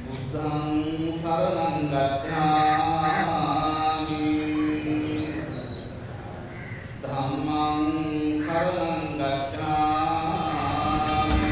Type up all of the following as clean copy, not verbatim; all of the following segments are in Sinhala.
බුද්ධං සරණං ගච්ඡාමි ධම්මං සරණං ගච්ඡාමි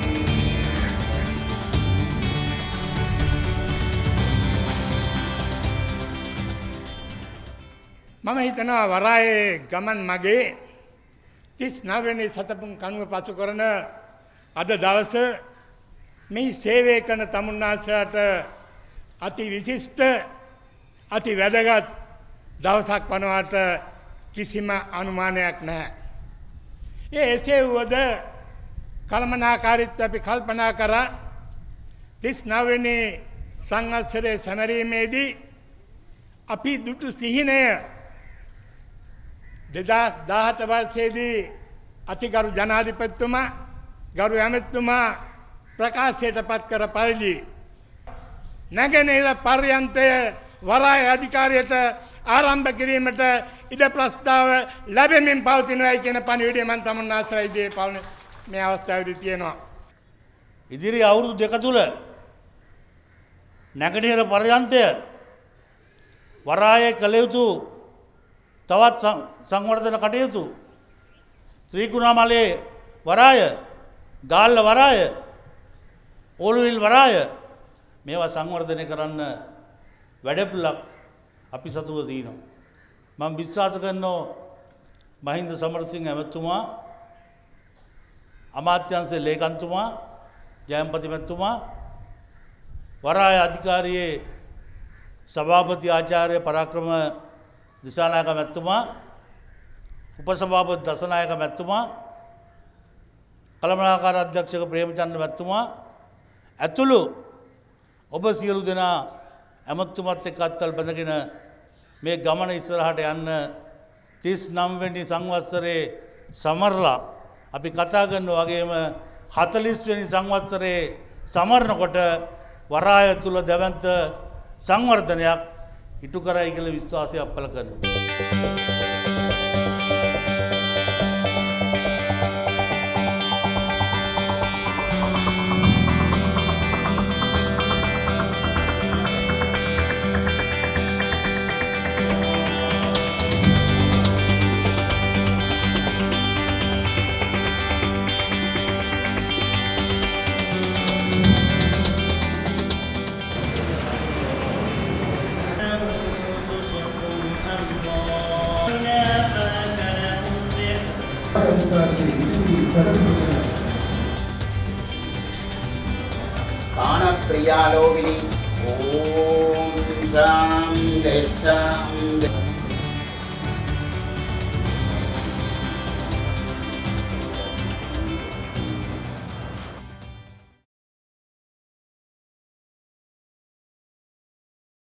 මම හිතනවා වරායේ ගමන් මගේ 39 වෙනි සතපුම් කණුව පසු කරන අද දවස මේ සේවය කරන තමුන්නාසයට අති විශිෂ්ට අති වැදගත් දවසක් වනවට කිසිම අනුමානයක් නැහැ. එසේ වුවද කළමනාකාරීත්වය අපි කල්පනා කරා 39 වෙනි සංවත්සරයේ සැමරීමේදී අපි දුටු සිහිනය 2017 වර්ෂයේදී අතිගරු ජනාධිපතිතුමා ගරු ඇමතිතුමා ප්‍රකාශයට පත් කර පරිදි නැගෙනහිර පර්යන්තය වරාය අධිකාරියට ආරම්භ කිරීමට ඉඩ ප්‍රස්තාව ලැබෙමින් පවතිනවායි කියන පණිවිඩය මම තමුන්නාසයි දී පාවන මේ අවස්ථාවේදී තියෙනවා. ඉදිරි අවුරුදු දෙක තුල නැගෙනහිර පර්යන්තය වරායේ කළ යුතු තවත් සංවර්ධන කටයුතු ත්‍රිකුණාමලයේ වරාය ගාල්ල වරාය ඕලුවිල් වරාය මේවා සංවර්ධනය කරන්න වැඩපිළිවෙලක් අපි සතුව දිනවා. මම විශ්වාස කරනවා මහින්ද සමරසිංහ ඇමතුමා අමාත්‍යාංශයේ ලේකම්තුමා ජයම්පති මැතිතුමා වරාය අධිකාරියේ සභාපති ආචාර්ය පරාක්‍රම දිසානායක මැතිතුමා උපසභාපති දසනායක මැතිතුමා කළමනාකාර අධ්‍යක්ෂක ප්‍රේමචන්ද්‍ර මැතිතුමා ඇතුළු ඔබ සියලු දෙනා ඇමතුමත් එක්ක අත්වල බැඳගෙන මේ ගමන ඉස්සරහට යන්න 39 වෙනි සංවත්සරේ සමරලා අපි කතා කරනවා වගේම 40 වෙනි සංවත්සරේ සමරනකොට වරාය තුල දැවැන්ත සංවර්ධනයක් ඉටු කරයි කියලා විශ්වාසය අපල කරනවා. කාණ ප්‍රියාලෝවිනි ඕම් සම් දෙසම්